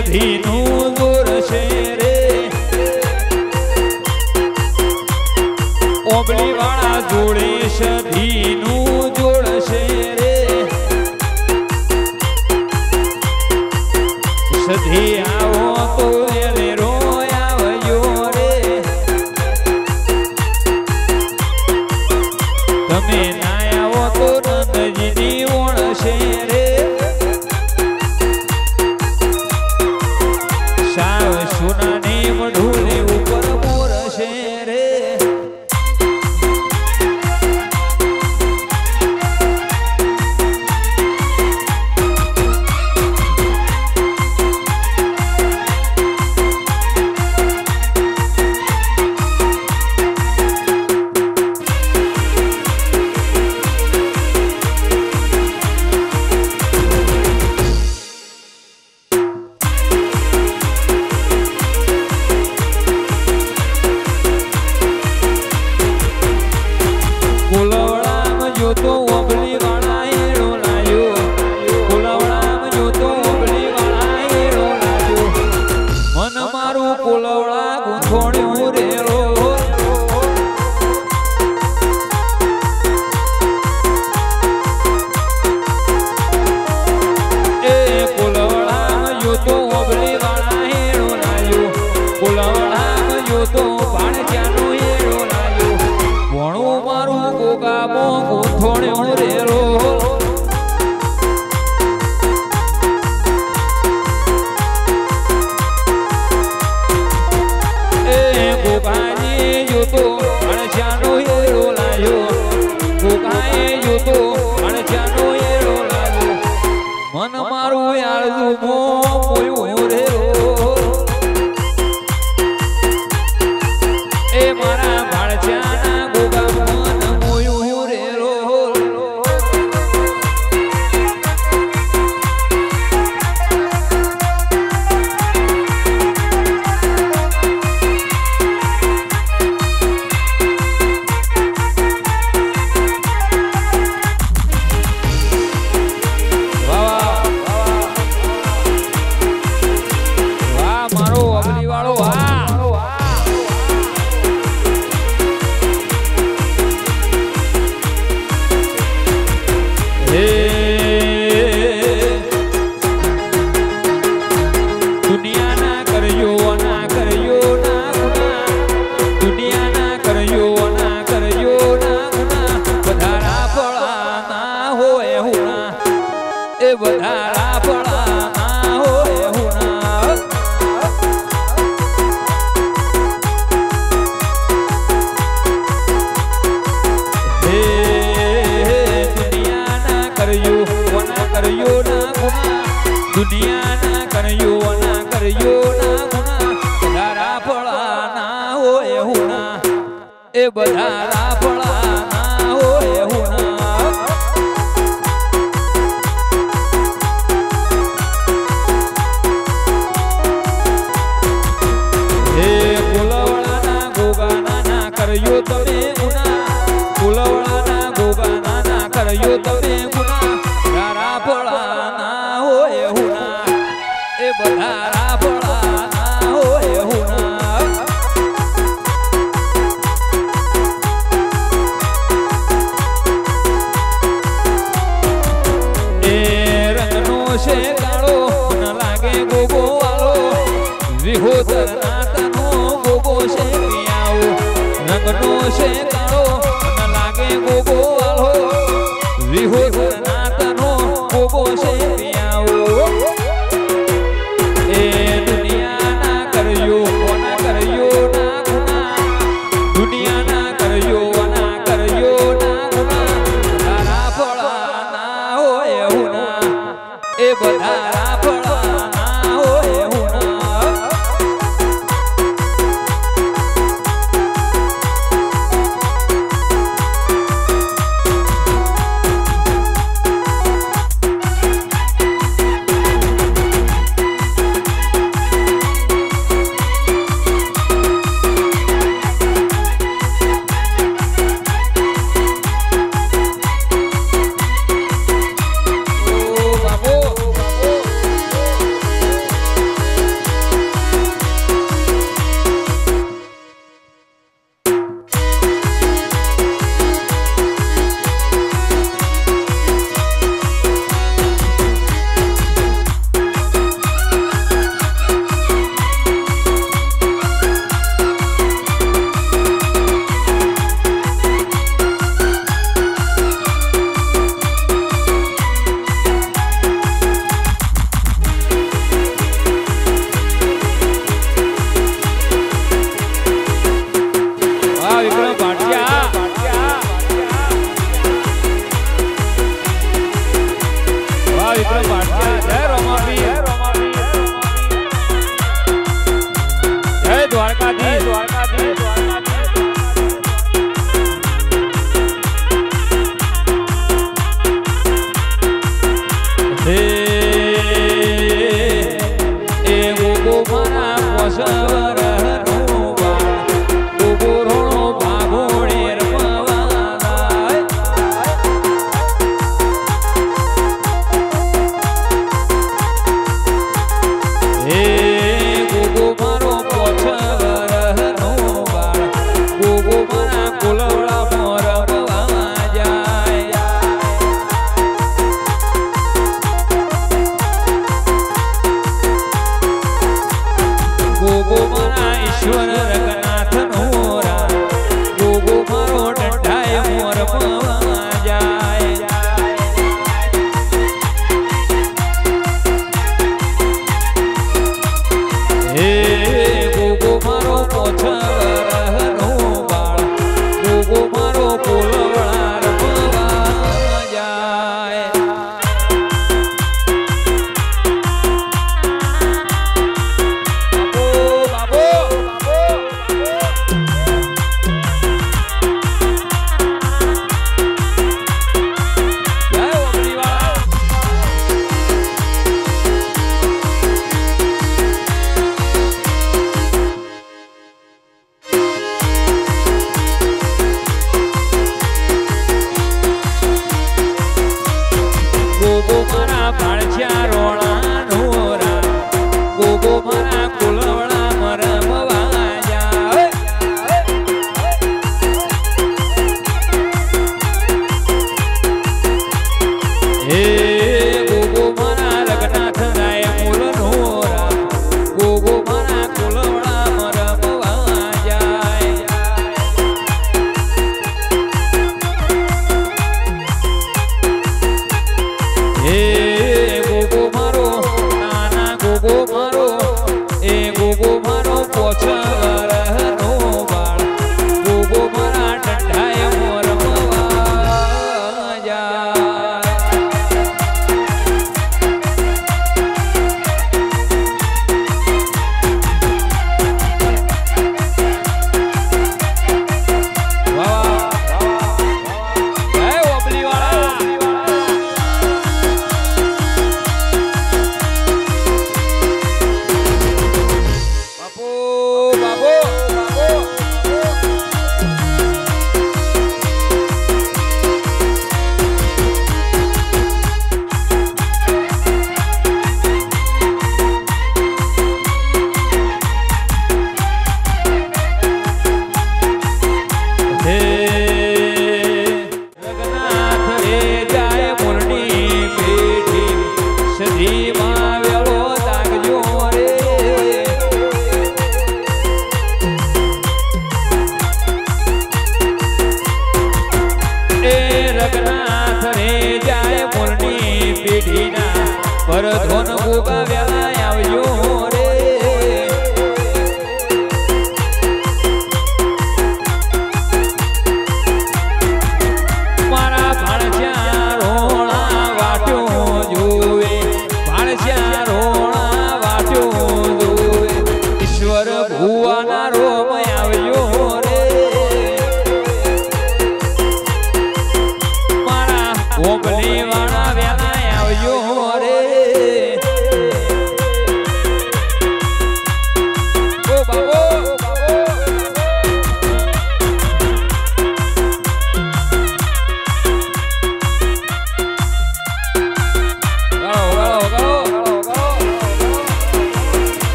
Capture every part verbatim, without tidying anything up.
સધીનું દોરશે રે ઓબળી વાળા જોડે સધીનું જોડશે રે સધી આવો તો વેલેરો આવ્યો રે તમે ના આવો તો નંદજીની ઓળશે રે સાવ સોનાની મઢુલી ઉપર મોરશે રે મન મારું યાર મોયું રે એ મારા ભાળજાના ગોગા મન મોયું રે રો દુનિયાના કર્યો ના કર્યો ના ગુના બધા ફળા ના હોય હુના એ બધા ફળા ના હોય હુના હે કુલવડાના ગોગાના ના કર્યો તમે ગુના કુલવડાના ગોગાના ના કર્યો તમે ગુના બધા ફળા ના હોય હુના એ બધા ફળા ના હોય હુના એ રંગનો છે કાળો ન લાગે ગોગો વાળો વિહોદર નાતનો ગોગો છે પિયાઓ રંગનો છે કાળો ન લાગે ગોગો વાળો વિહોદર નાતનો ગોગો છે પિયાઓ એ દુનિયાના કર્યો કોના કર્યો ના ગુના દુનિયાના કર્યો ના કર્યો ના ગુના તારા ફળા ના હોય હુના એ બધા ફળા ના હોય હુના પાટિયા જય રોમાપી જય દ્વારકાધીશ દ્વારકાધીશ દ્વારકાધીશ એ ગોગો મારા પોસવર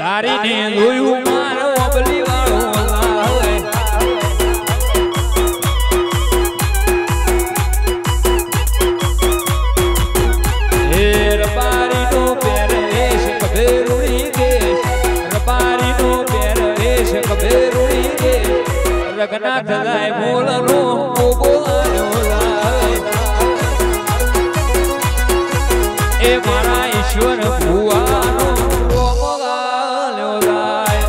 તારીને જોયું મારો અબલી વાળો લાવે હે રબારીનો પહેરવેશ કભેરુડી દેશ રબારીનો પહેરવેશ કભેરુડી દેશ રઘનાથ જાય મોલનો બોલાયો લાવે એ મારા ઈશ્વર ભુવાનો રોમગાલ્યો જાય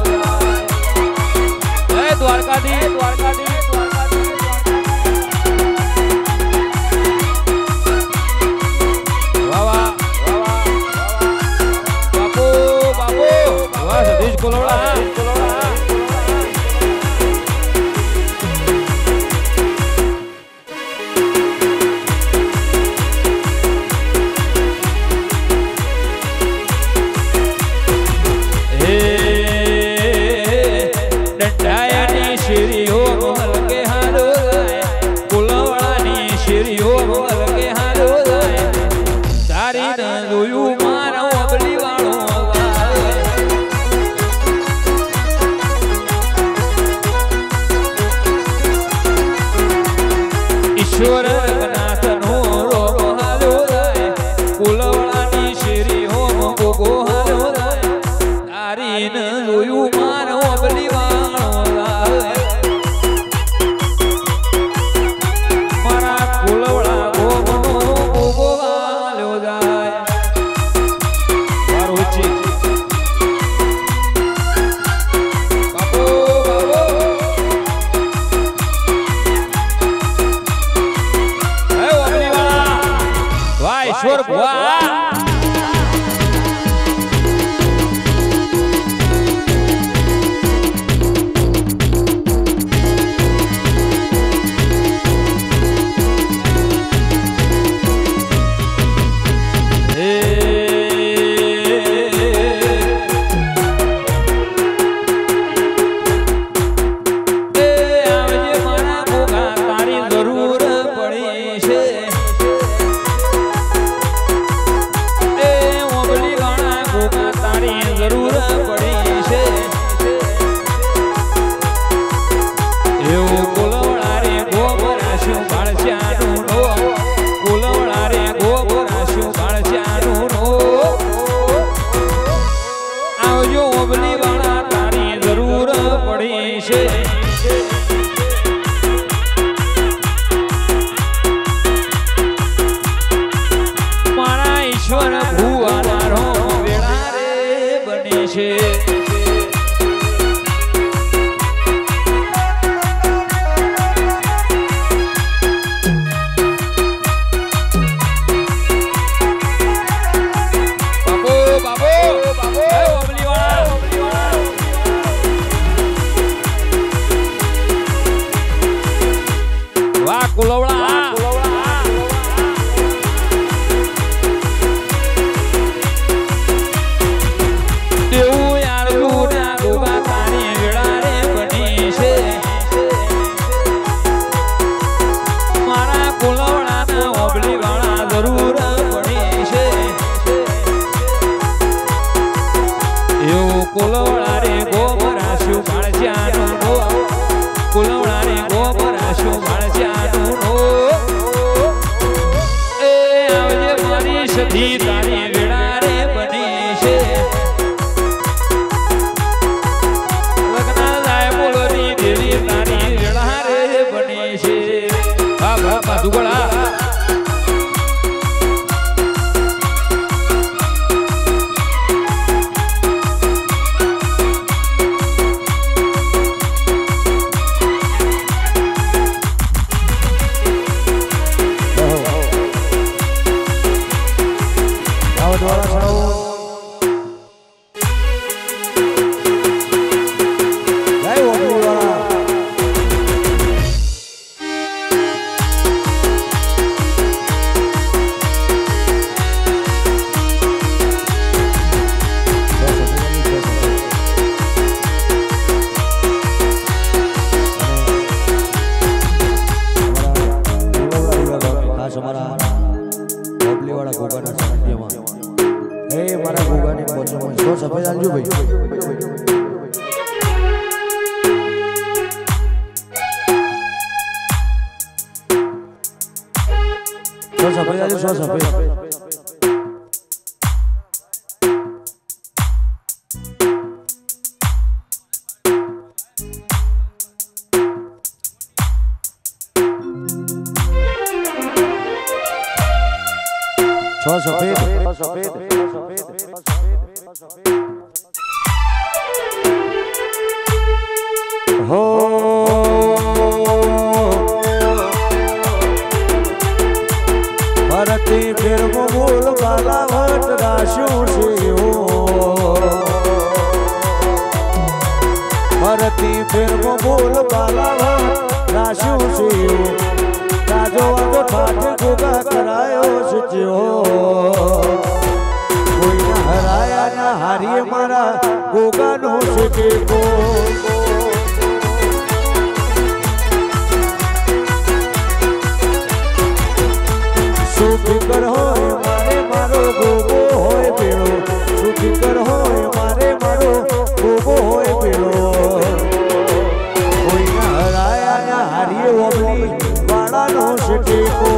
હે દ્વારકાધી દ્વારકાધી વાહ વાહ બાપુ બાપુ વાહ સતીશ કોલોડા ઈશ્વર રઘનાથનો રોરો હાલ્યો જાય કુલવાળાની શેરી હોમ ગોગો હાલ્યો જાય તારીને જોયું મારો અબલી વાળો લાવે મારા કુલવાળા ગોગનો ગોગો હાલ્યો જાય મારું છે બાપુ બાપુ ઈશ્વર ભુવા Só safedo, só safedo. Só safedo, só safedo. भरती फिर बोल बाला भट राशु से हो भरती फिर बोल बाला भट राशु से हो राजो आगो ठाठ गोगा करायो सच्यो कोई ना हराया ना हारिए मारा गोगा नो सके को सुफिकर होय मारे मारो गोगो होय पेड़ो सुफिकर होय मारे मारो गोगो होय पेड़ो कोई ना हराया ना हारिए ओबली वाला नो सके को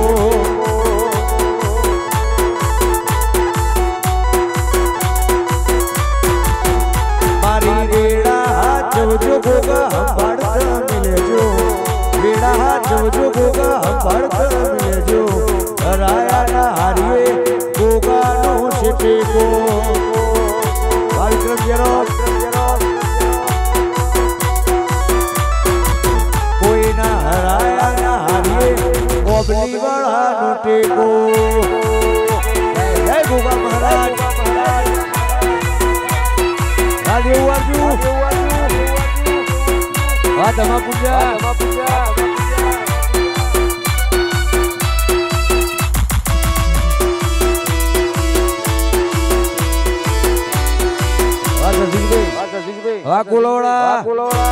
मारी रेड़ा जवजो गोगा हम भारत मिले जो रेड़ा जवजो गोगा हम भारत मिले जो हराया ना हारिए गोगा नो सिटे को कार्यक्रम जरो कोई ना हराया ना हारिए गोबली वाला नोटे को जय गोगा महाराज राजे वाजू आ तमा पूजा तमा पूजा वा कुलोड़ा कुलोड़ा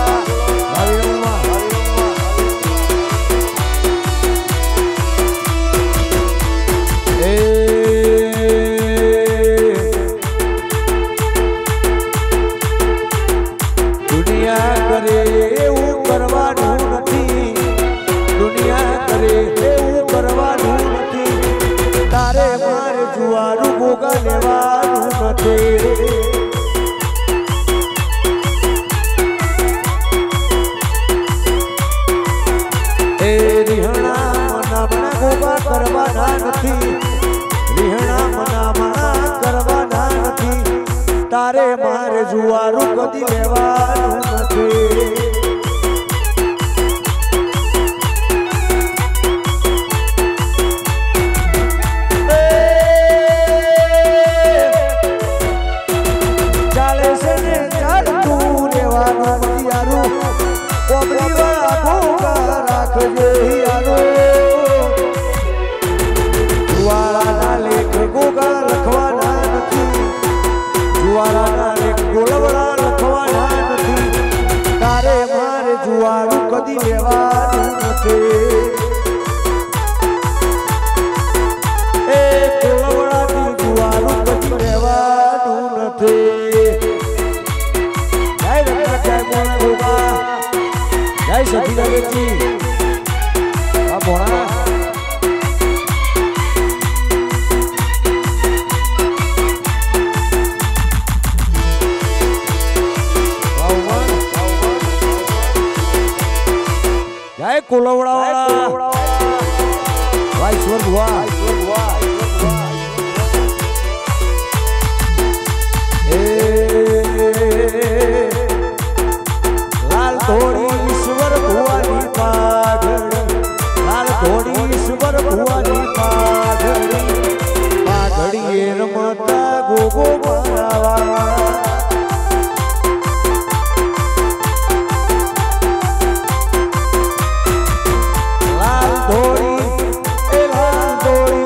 ए दुनिया करे એવું કરવાનું નથી દુનિયા કરે એવું કરવાનું નથી તારે મારે જુવારું ગોગા લેવાનું નથી करवाना नहीं रिहना मना करवाना नहीं तारे मारे जुआरू कदी लेवानु नहीं चाले से ने चाल तू लेवानु मतियारू कोबरी वाला भोगा राख जे यारो जुआरा लेख गोगा रखवाना नहीं जुआरा लेख गोलवड़ा रखवाना नहीं तारे मारे जुआरू कदी लेवानु नहीं ए गोलवड़ा दी जुआरू कदी लेवानु नहीं जय रत्न जय मोना गोगा जय सती देवी आ मोना कुलवड़ा वाला भाई स्वर्ग हुआ लाल थोड़ी ईश्वर भुआनी पागड़ी लाल थोड़ी ईश्वर भुआनी पागड़ी पागड़ी रमता गोगो मारावा थोड़ी ए लाल थोड़ी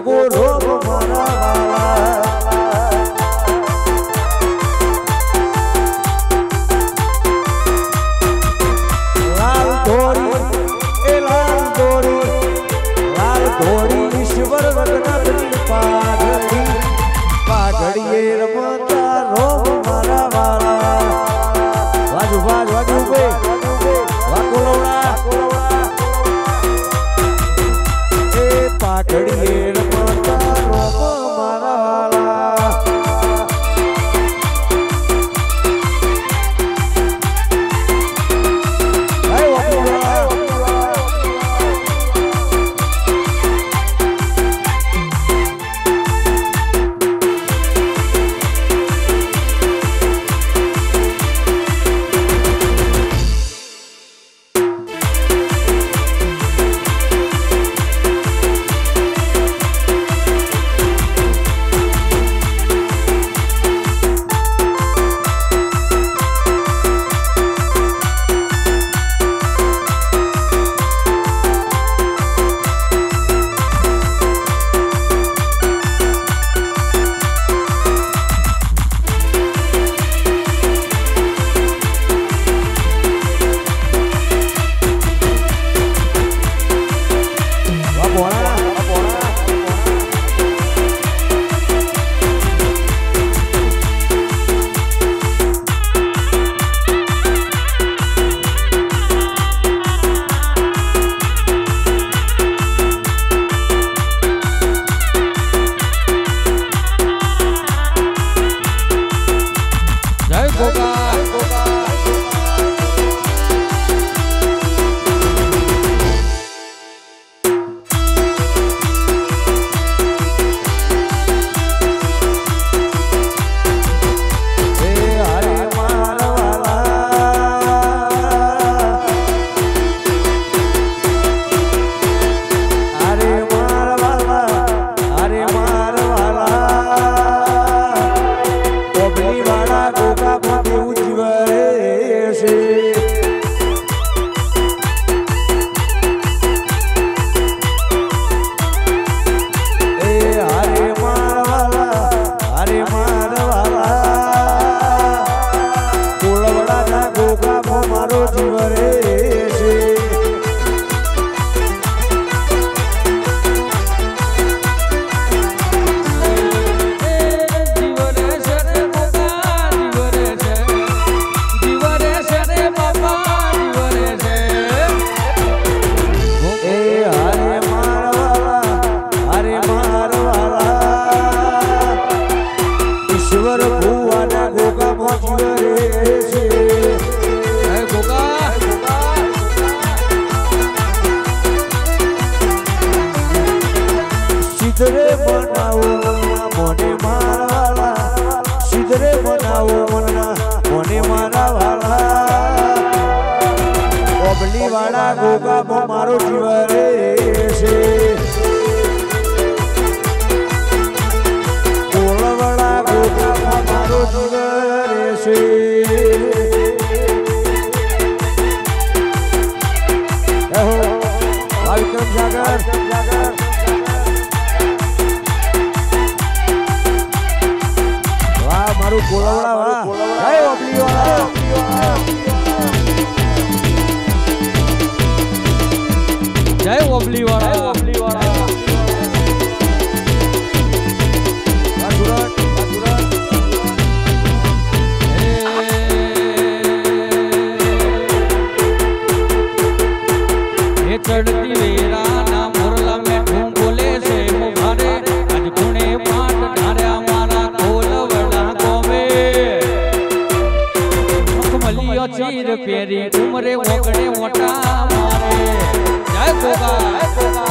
ગોગો રોમ મારા વાલા લાલ ધોરી એ લાલ ધોરી લાલ ધોરી ઈશ્વર વગનાથની પાઘડી પાઘડીએ રમતા રોમ મારા વાલા વાજુ વાજ વાજુ બે વાકોલોડા એ પાઘડીએ રમતા રોમ મારા વાલા હે વાકોલોડા સિદ્ધરે બનાવો મોને મારા વાલા સિદ્ધરે બનાવો મનના મોને મારા વાલા ઓબલી વાળા ગોગા મારો જીવ રે છે કોળવડા ગોગા મારો જીવ રે છે એહો વિક્રમ સાગર મારું કોળવડા વાળા જય ઓબલી વાળા જય ઓબલી વાળા ઓબલી વાળા એ ચડતી વેરા ના મોરલા મેં ઠું બોલે છે મુભારે આજ પુણે પાટ ધાર્યા મારા કોલવડા ગોમે મખમલિયો ચીર પેરી ઉમરે ઓગણે મોટા મારે જય ગોગા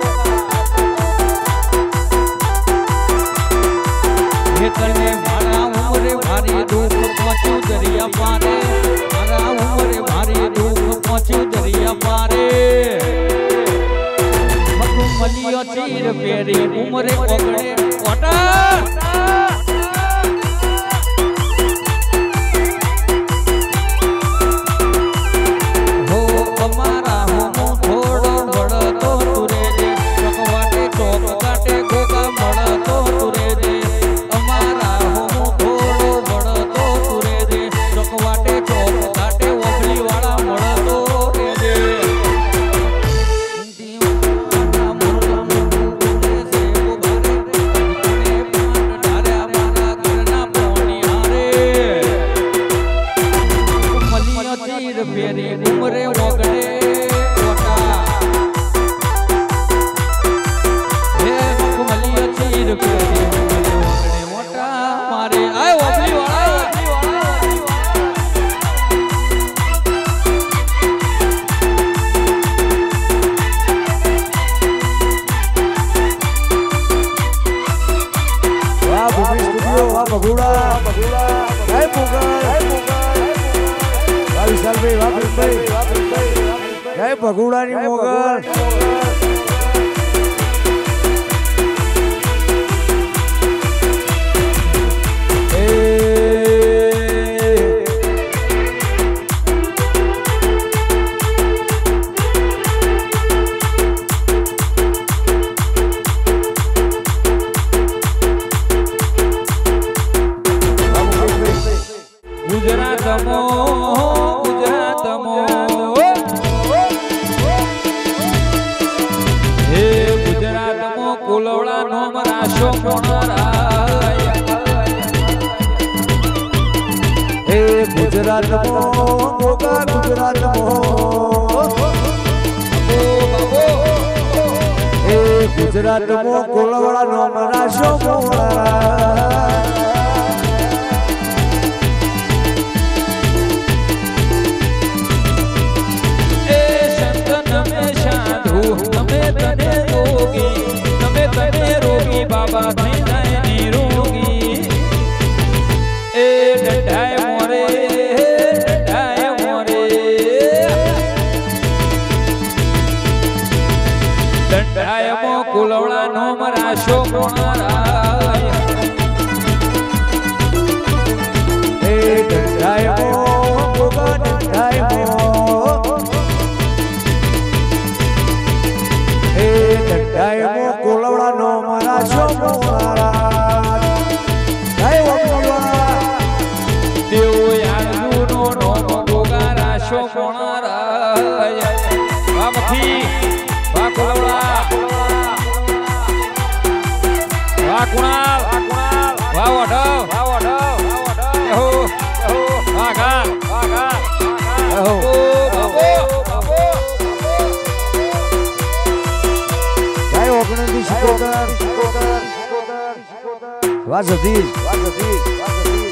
તને મારા ઉમરે ભારી દુઃખ પહોંચ્યું દરિયા પારે મારા ઉમરે ભારી દુઃખ પહોંચ્યું દરિયા પારે મખમલિયો ચીર પેરી ઉમરે ઓગણે મોટા અમારા હું થોડો વળતો તુરે ચકવાટે ચોક કાટે ગો ભગુડાની મોગલ ગુજરાત મોગા ગુજરાત એ ગુજરાત મો કોલવાળા નામ રાશો મોળા એ સંત નમે સાધુ તમે તને રોગી તમે તને રોગી બાબા થઈ જાય નિરોગી એ ડઢાય મોરે કુલવડા નો મરાશો કોણારાય એ ડંડાય મો ગોગા ડંડાય મો એ ડંડાય મો કુલવડા નો મરાશો કોણારાય જય ઓમલા દેવ યાદુ નો નો ગોગા રાશો કોણારાય વામથી વા કુલવડા Kunal, Kunal, wow, wow, wow, wow, yo, yo, bagal, bagal, yo, babo, babo, jai ognandi shikotar, shikotar, shikotar, shikotar, wazadir, wazadir, wazadir,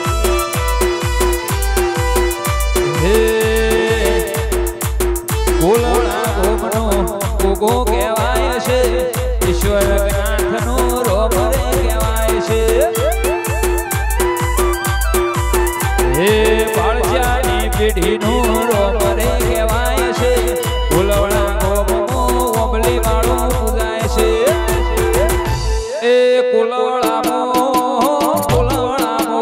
hey, kolona gomno, gogo kevaya છે ઈશ્વર જ્ઞાનનો રોમરે કહેવાય છે હે બાળજાની પેઢીનું રોમરે કહેવાય છે ફૂલવડા ગોમો ઓબલી વાળો પૂજાય છે એ કુલવડામો કુલવડામો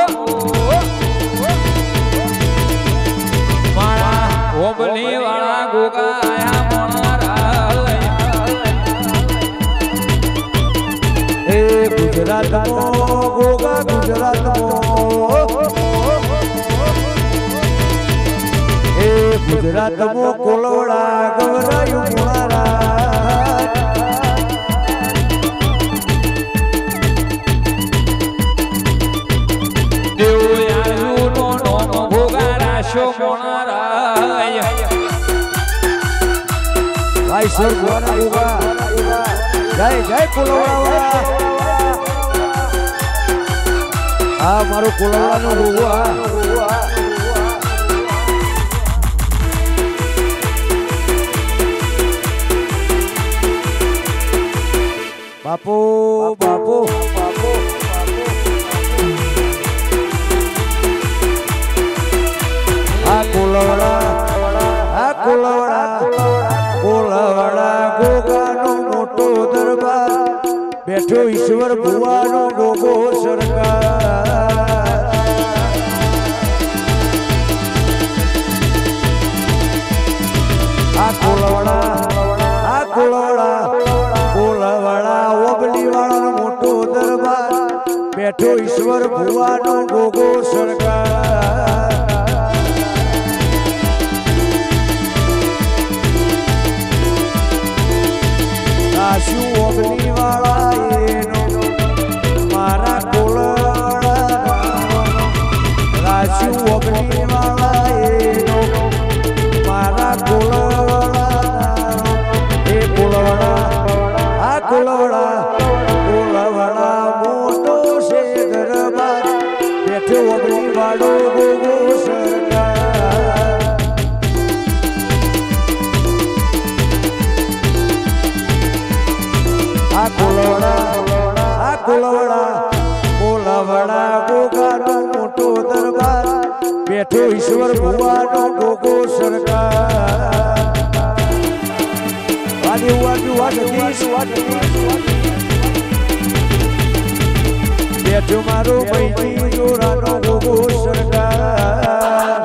મારા ઓબલી વાળા ગોગા આયા ગુજરાત મો ગોગા ગુજરાત મો એ ગુજરાત મો કોલવડા ગવરાયું મારા દેવ યાદુ નો નો ભોગા રાશો મોણારાય ભાઈ સર ગોના ગોગા જય જય કોલવડા આ મારો કોલવાળાનો રોગો આ બાપો બાપો બાપો આ કોલવાળા આ કોલવાળા કોલવાળા ગોગાનો મોટો દરબાર બેઠો ઈશ્વર ભુવાનો ગોગો સરકાર આ કોલવાળા આ કોલવાળા કોલવાળા ઓબલી વાળાનો મોટો દરબાર બેઠો ઈશ્વર ભુવાનો ગોગો સરકાર આશુ ઓબલી વાળા એનો મારા કોલવાળા રાશુ ઓબલી વાળા એનો મારા કોલવાળા એ કોલવાળા આ કોલવાળા કોલવાળા મોટો છે દરબાર બેઠો ઓબલી વાળો ગોગો સરકાર આ કોલવાળા આ કોલવાળા કોલવાળા ગોગાનો મોટો દરબાર બેઠો ઈશ્વર ભુવાનો ગોગો સરકાર જો મારો મૈજી જોરાનો ગોગો સરકાર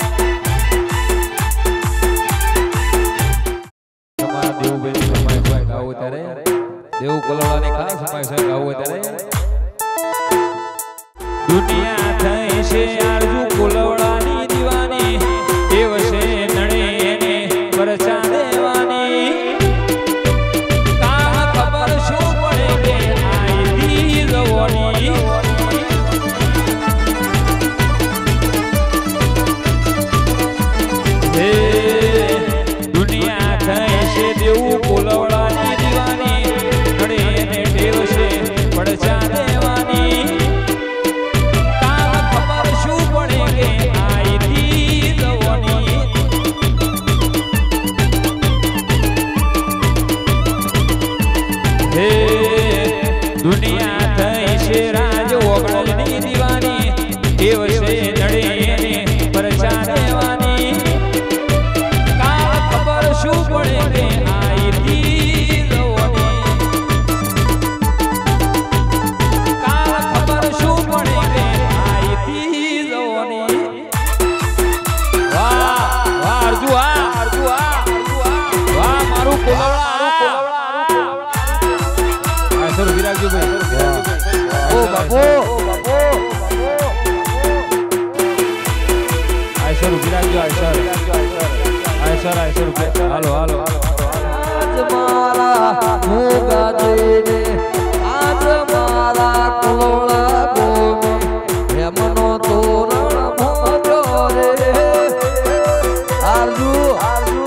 તમારા દેવુભાઈ સમાય હોય ગાવો ત્યારે દેવ કોલવાને ખાસ સમાય છે ગાવો ત્યારે દુનિયા થઈ છે આરજુ કોલવડાની દીવાની દેવશે નડે એને પરચા દેવાની કા ખબર શું પડે કે આઈ દી જવાની હે દુનિયા થઈ છે દેવ કોલવડાની દીવાની નડે એને દેવશે પરચા દેવાની દુનિયા થઈ છે રાજ ઓગળની દીવાની દેવશે નડે એને પરચા દેવાની કાળ ખબર શું પડે કે આઈ દી જવાની કાળ ખબર શું પડે કે આઈ દી જવાની વાહ વાહ અરજુ આ અરજુ આ વાહ મારું કોલવડા સર વિરાગજો ભાઈ ઓ બાપો આય સર વિરાગજો આય સર આય સર આય સર હાલો હાલો આજ મારા મોગા જોઈને આજ મારા કોળા ગોમે એમનો તોરણ મોજો રે આરજુ આરજુ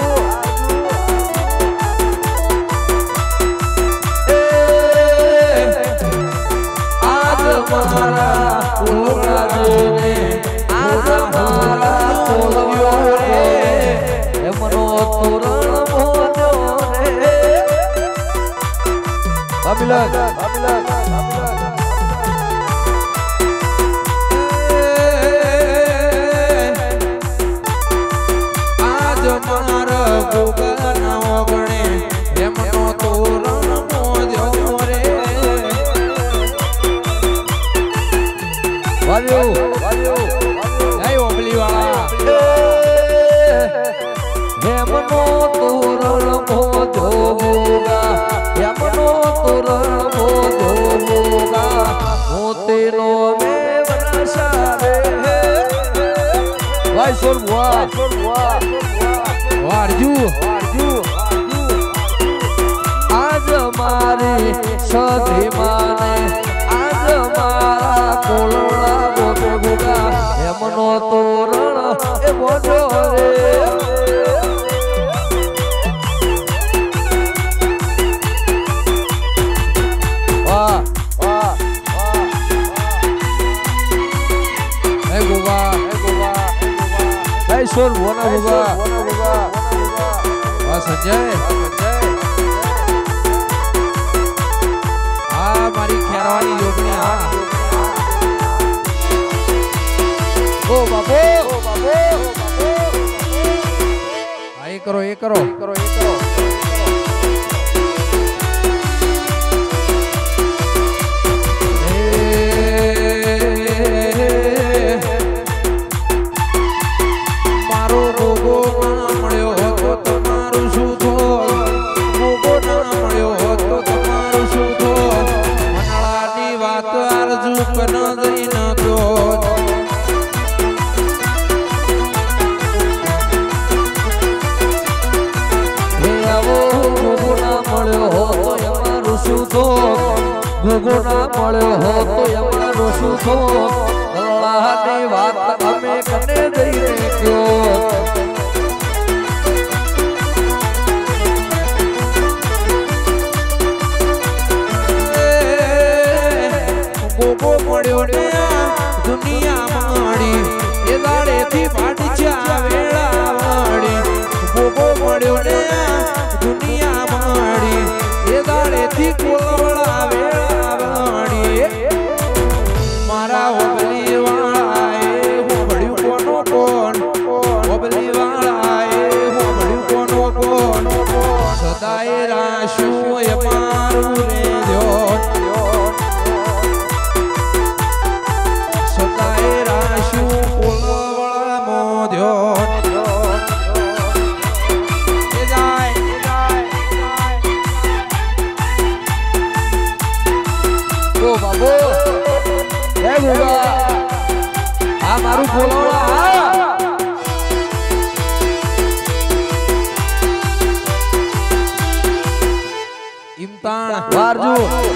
મારા કોળા જોઈને આજ મારા કોળિયો રે એમનો તોરણ મોજો રે બાબિલન બાબિલન આજ મારા ગોગાના ઓગણે એમનો તોરણ મોજો રે વાલ્યો વાલ્યો એ ઓબલી વાળા એમનો તોરણ મોજો ગોગા એમનો તોરણ મોજો ગોગા મોતેનો મે વરસા રે વાય સોર વા સોર વા વારજુ વારજુ આજ મારી સધી માને આજ મારા કોળા ગોમે ગોગા એમનો તોરણ એ મોજો રે વાહ વાહ વાહ હે ગોગા હે ગોગા હે સોર બોના ગોગા વાહ સંજય આ મારી ખેરવાની યોગની હા ઓ બાપો ઓ બાપો આ એ કરો એ કરો કરો એ કરો મારો ગોગો ના મળ્યો તો તમારું શું થો ગોગો ના મળ્યો તો તમારું શું થો મનળાની વાત આરજુ કન જઈ ન ગયો ભોગો ના મળ્યો હો તો અમારો શું થો અલ્લાહની વાત અમે કને જઈને કયો ભોગો મળ્યો ને દુનિયા માડી એ દાડેથી પાટચા વેળા વાડી ભોગો મળ્યો ને દુનિયા માડી એ દાડેથી કોલવડા વેળા વાડી મારા ઓબલી વાળા એ હોબળ્યું કોનો કોણ ઓબલી વાળા એ હોબળ્યું કોનો કોણ સદાય રાશું એ મારું રે જો ગોગા આ મારું બોલાવડા હા ઇમતાન વારજુ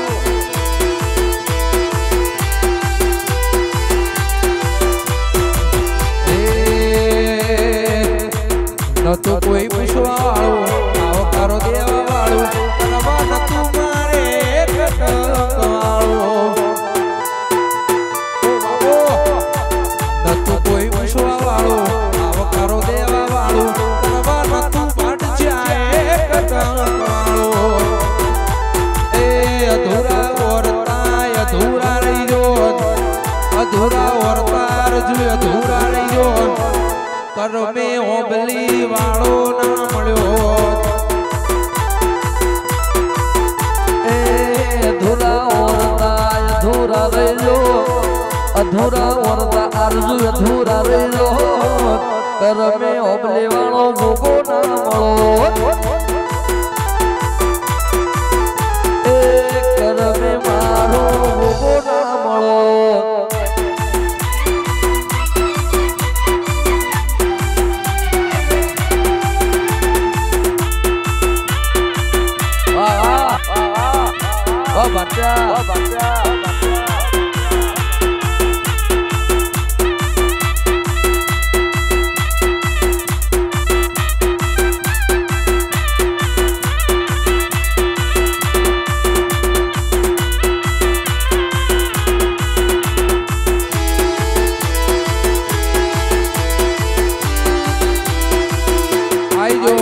નતો કોઈ પૂછવા વાળું આવો કારો દેવા વાળું કરવા નતું મારે કટક વાળું નતું કોઈ પૂછવા વાળું આવો કારો દેવા વાળું કરવા નતું પાટ જાય કટક વાળું એ અધૂરા ઓરતા અધૂરા રહી જો અધૂરા ઓરતા રજુ અધૂરા રહી જો કરમે ઓબલી વાળો ના મળ્યો એ અધૂરા ઓરતા અધૂરા રહેલો અધૂરા ઓરતા અરજુ અધૂરા રહેલો કરમે ઓબલી વાળો ભોગો ના મળો એ કરમે મારો ભોગો ના મળો Baca, baca, baca. Ayo.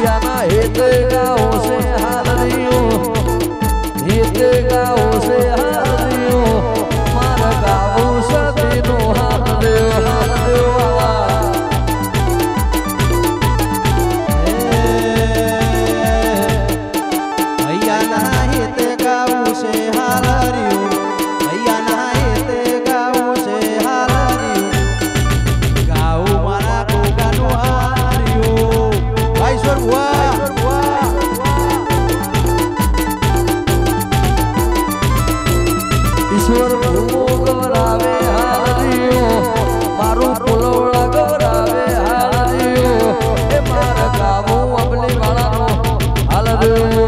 भैया हेत गाँव से हाल दियो हेत गाँव से हाल दियो मारा गाँव सती नो हाल दियो हाल दियो भैया ना हेत गाँव से हाल दियो भैया ना हेत गाँव से हाल दियो गाँव मारा को गानो हारियो भाई स्वर हुआ ईश्वर भूमो गवरावे हारियो मारू पुलवड़ा गवरावे हारियो ए मार गावो अबले वाला नो हाल दियो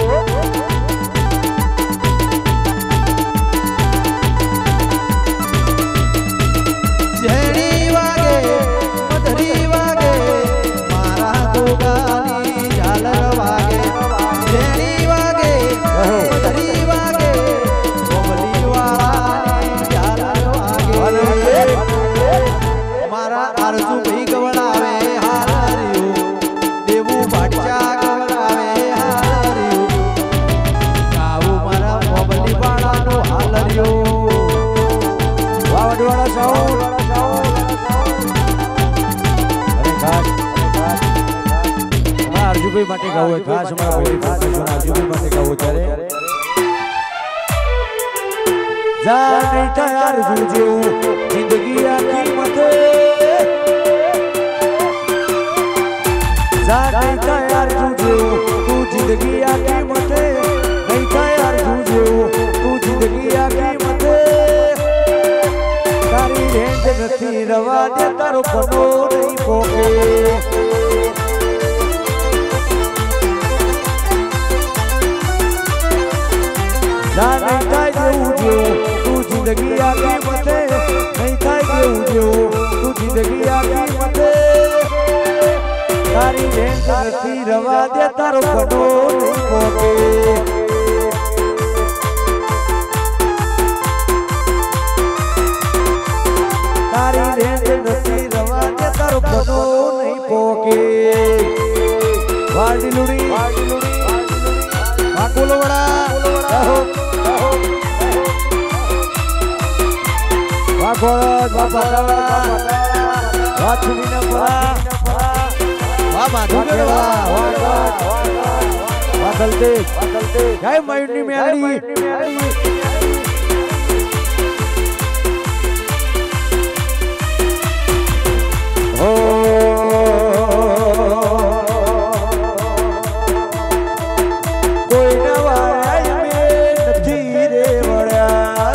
झेड़ी वागे मधरी वागे मारा तो गानी झालर वागे झेड़ी वागे मधरी वागे बोबली वाली झालर वागे मारा आरजू भी गवड़ावे हारियो देवू भाटिया गवड़ावे हारियो गाऊ मारा बोबली वाला नो हालरियो वावड़ी वाला साउंड अर्जुभाई માટે ગાવું ખાસ અમારા ભાઈ પ્રોફેસર अर्जुभाई માટે ગાવું ત્યારે જા નહીં થાય અર્જુ જેવું જિંદગી આખી મથે જા નહીં થાય અર્જુ જેવું તું જિંદગી આખી મથે નહીં થાય અર્જુ જેવું તું જિંદગી આખી મથે તારી રેન્જ નથી રવા દે તારો પનો નહીં પોકે नहीं થાય જેવું જેવું તું જિંદગી આખી મથે નહીં થાય જેવું જેવું તું જિંદગી આખી મથે તારી રેન્જ નથી રવા દે તારો પનો નહીં પોકે તારી રેન્જ નથી રવા દે તારો પનો નહીં પોકે વાડી લુડી વાડી લુડી વાકોલવડા વાઘોડ બાપા વાછુની ના પરા વા માધુરે વા વાઘોડ વાદલતે વાદલતે જય મયુરની મેળી ઓ કોઈ નવાય મે નથી રે વળ્યા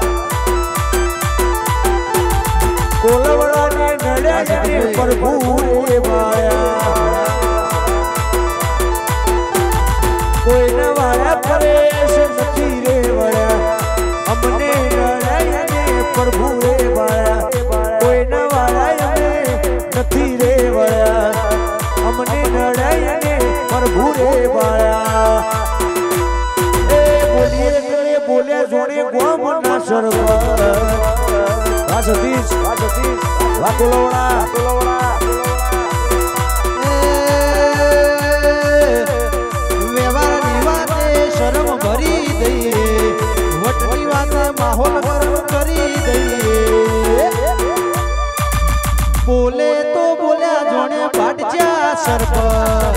કોલવડા ને નડ્યા ને પ્રભુ રે માયા કોઈ નવાયા પરેશ નથી રે વળ્યા અમને નડ્યા ને પ્રભુ રે માયા કોઈ નવાયા ને નથી રે વળ્યા અમને નડ્યા ને પ્રભુ રે માયા એ બોલીએ કરે બોલ્યા જોડે ગોમ ના સરવા વા સતીશ વા સતીશ વા કોલવડા કોલવડા વ્યવહારની વાતે શરમ ભરી દઈએ વટની વાતે માહોલ ગરમ કરી દઈએ બોલે તો બોલ્યા જોણે પાટજા સરપંચ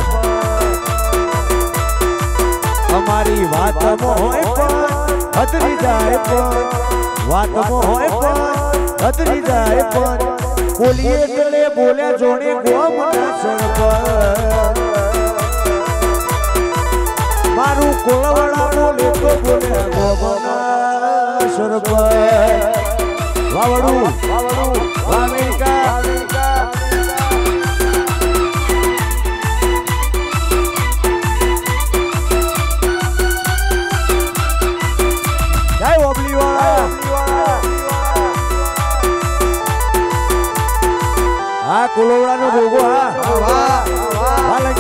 અમારી વાતમાં હોય પણ હદરી જાય પણ વાતમાં હોય પણ હદરી જાય પણ બોલીએ એટલે બોલ્યા જોડે ગોમ ના સરપંચ મારું કોલવડા બોલે તો બોલ્યા ગોમ ના સરપંચ વાવડું વાવડું વામેકા આ કોલવડા નો ભોગો હા વાહ વાહ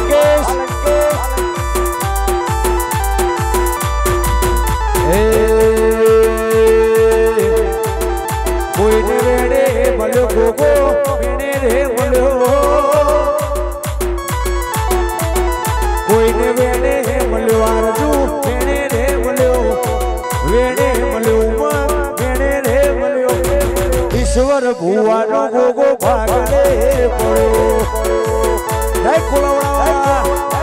કોઈને વેણે મળ્યો આરજુ વેણે રે મળ્યો વેણે મળ્યો વેણે રે મળ્યો ઈશ્વર ભુવાનો ગોગો ભાગલે પડ્યો જય કુલવડા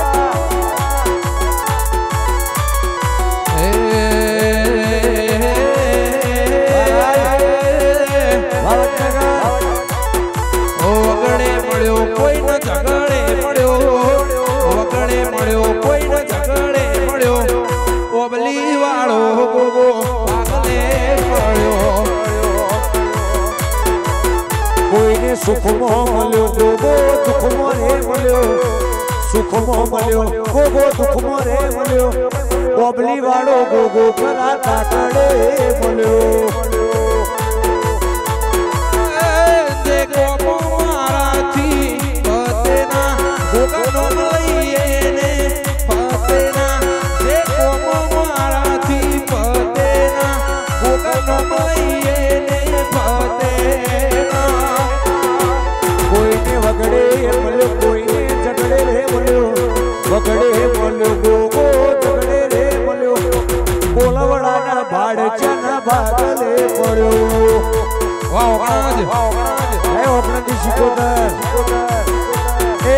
સુખમાં મળ્યો ગોગો દુઃખમાં રે મળ્યો સુખમાં મળ્યો ગોગો દુઃખમાં રે મળ્યો બોબલી વાળો ગોગો ખરા કાકડે મળ્યો દેખો મારાથી પતેના ગોગાનો લઈએ ને પતેના દેખો મારાથી પતેના ગોગાનો લઈએ ને પતેના વગડે મળ્યો કોઈને ઝગડે રે મળ્યો વગડે મળ્યો ગોગો ઝગડે રે મળ્યો કોલવડાના ભાડચાના ભાગલે પડ્યો વાહ ઓગણાજ હે ઓગણાજી સિકોતર એ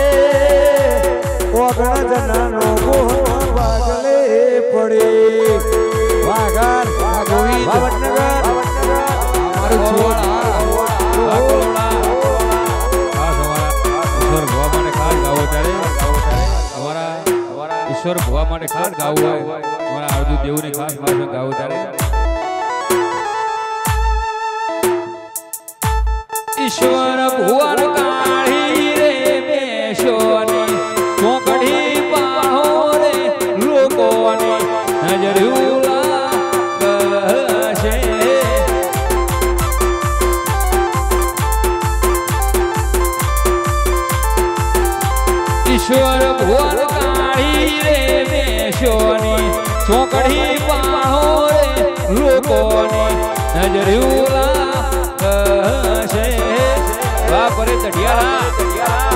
ઓગણાજનાનો ગોહના ભાગલે પડે વાઘાર ગોવિંદ ભાવનગર અમારું છોડા ઈશ્વર ભગવા માટે ખાસ ગાવું હોય અમારા અર્જુ દેવને ખાસ મારે ગાવું તારે ઈશ્વર ભુવન કાળી રે બેશોની ચોકડી પાહો રે લોકોની નજર ઉલાશે ઈશ્વર ભુવન ચોકડી પાહો રે લોકોની નજર ઉલાશે બાપ રે ચઢિયાળા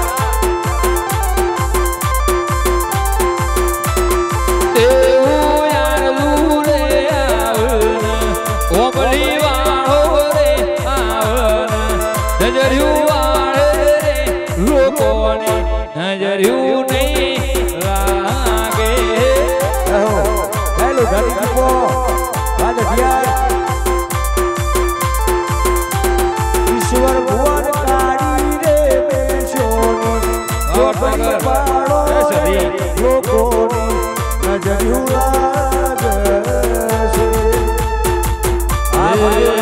એવું યારું રે આવન ઓબલી વાળો રે આવન નજર વાળે રે લોકોની નજર નહીં લાગે હેલો ધરી દીપો બાદિયા ઈશ્વર ભુવન કાળી રે બેશોની ચોકડી પાડો લોકોની નજરિયું લાગશે આ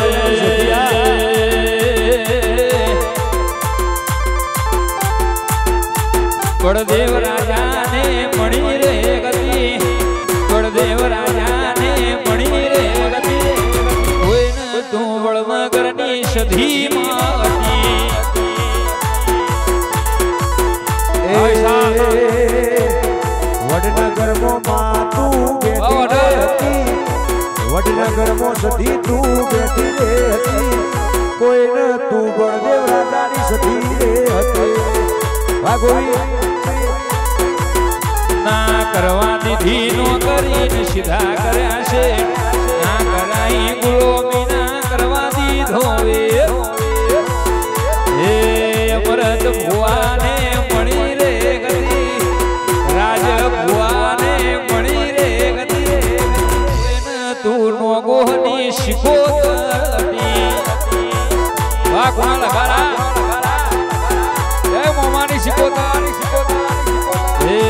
બળદેવ રાજાને મણી રે ગતિ બળદેવ રાજાને મણી રે ગતિ કોઈને તું વડનગરની સધીમાં હતી વડનગરમાં માતું બેઠી હતી વડનગરમાં સધી તું બેઠી રે હતી કોઈને તું બળદેવ રાજાની સધી રે હતી ભાગોવી ના કરવા દીધી નો કરીને સીધા કર્યા છે ના કરાઈ ગુલામી ના કરવા દીધો હે અમરત ભુવાને મણી રે ગતિ રાજ ભુવાને મણી રે ગતિ તું નો ગોહની શિકોતરી વાહ કોણ લગારા જય મોમાની શિકોતરી હે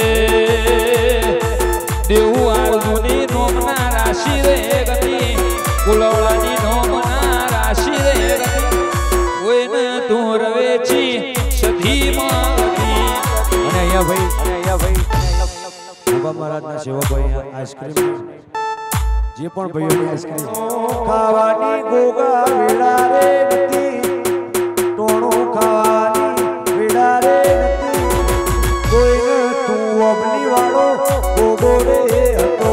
દેવું આરજુની નોમના રાશિ રે ગતિ કુલવડાની નોમના રાશિ રે ગતિ કોઈને તું રવેચી સધીમાં હતી અને અહીંયા ભાઈ અને અહીંયા ભાઈ બાબા મહારાજના સેવકભાઈ આઈસ્ક્રીમ જે પણ ભાઈઓની આઈસ્ક્રીમ ખાવાની ગોગા વેડા રે નથી ટોણો ખાવાની વેડા રે નથી કોઈને તું અબલી વાળો ગોગો રે હતો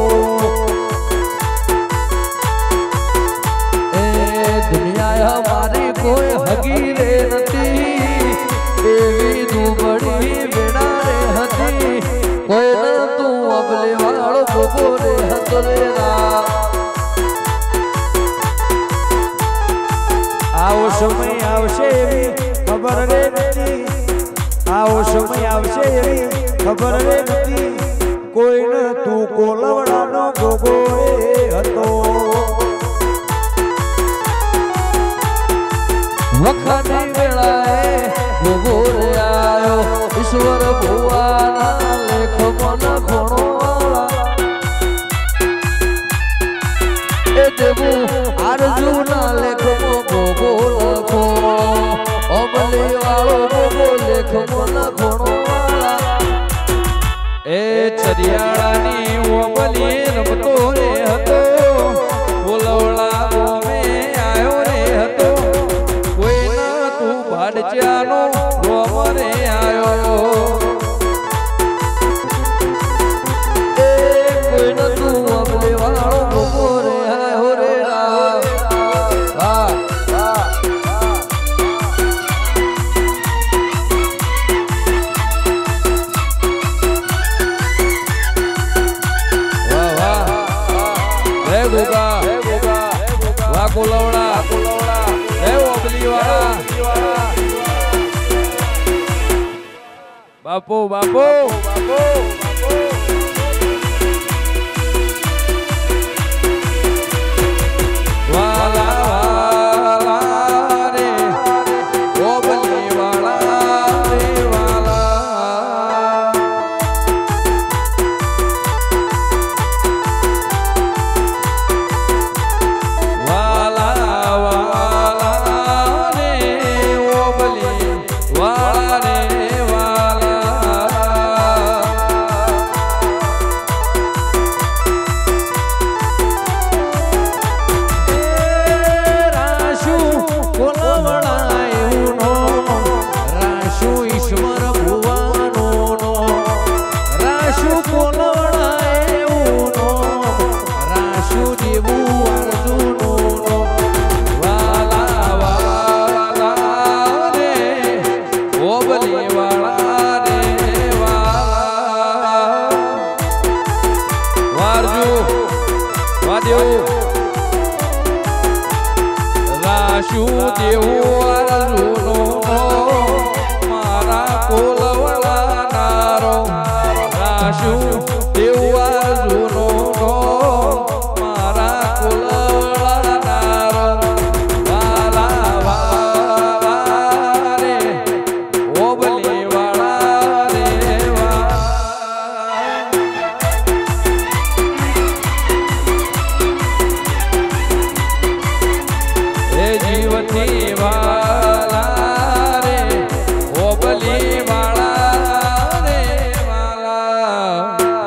એ દુનિયા મારી કોઈ હગી રે નથી એવી દુબળી વેડા રે હતી ખબર રે નથી કોઈને તું કોલવડાનો ગોગો રે હતો વખતની વેળાએ ગોગો રે આયો ઈશ્વર ભુવાના લેખ મન ઘણો એ દેવું આરજુના લેખમાં ગોગો લખો અમલી વાળો ગોગો લેખ મન ઘણો એ ચરિયાળાની ઓમલી રમતો રે હતો બોલવડા ગોમે આયો રે હતો કોઈ ના તું ભાડચાનો ગોમ રે આયો એ કોઈ ન તું અમલી વાળો ગોગો રે આયો રે રામ હા હા ગોગા વાહ કોલવડા હે ઓબલી વાળા બાપો બાપો વાલા વાલા રે ઓબલી વાળા રે વાલા વાલા વાલા રે ઓબલી વાળા રે રાશુ દેવું અર્જુનો મારા કોલવડા નારો રાશુ દેવું અર્જુનો મારા કોલવડા નારો વાલા વાલા રે ઓબલી વાળા રે જીવથી વાલા રે ઓબલી વાળા રે વાલા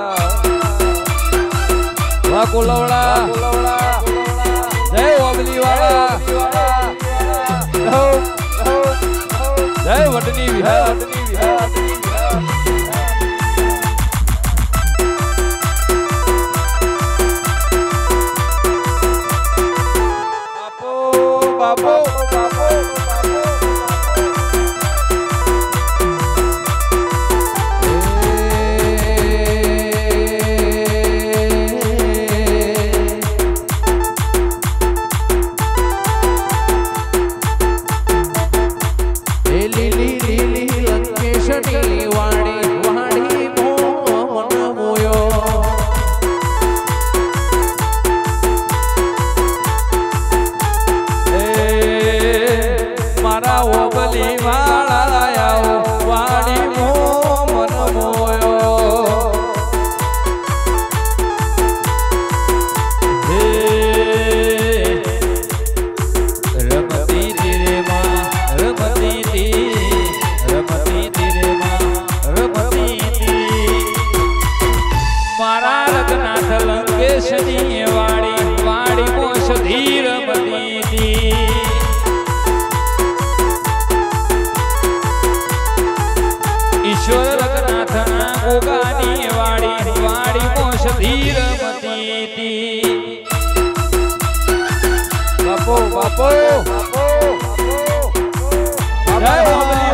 વાહ કોલવડા જય ઓબલી વાળા જય વટની વિહાર બાપો બાપો લીલી લીલી લંકેશની વાણી વાણી મોન મોયો મારા ઓબલી વાળા આવો વાડી મો મન મોયો હે રમતી ધીરે માં રમતી તી રમતી ધીરે માં રમતી તી મારા રઘનાથ લંકેશની વાડી વાડી મોશ ધીર રમતી તી ઈશ્વર રઘનાથના ગોગાની વાડી વાડી મોશ ધીર મતી તી બાપો બાપો જય ઓબલી